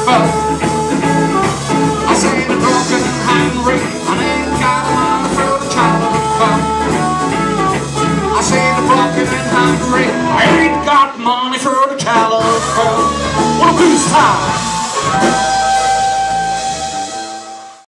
telephone. I said I'm broken and hungry, and I ain't got money for the telephone. I said I'm broken and hungry, I ain't got money for the telephone. Well, who's time?